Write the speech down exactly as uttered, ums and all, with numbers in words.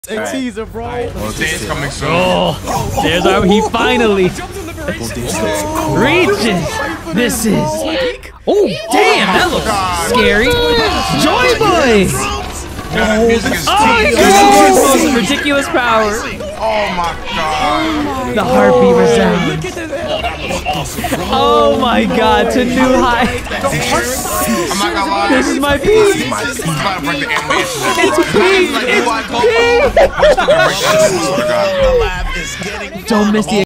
A right. teaser, bro. Right. Day's coming soon. Oh, there's our. He finally reaches. This is. Oh, damn, that looks scary. Joy Boy. Oh, music is Oh, it's most ridiculous power. Oh my god. The heartbeat resounds. Oh my god, to new heights. I'm not gonna lie. This is my piece. This is about to break the animation. It's peak. It's peak. Don't miss the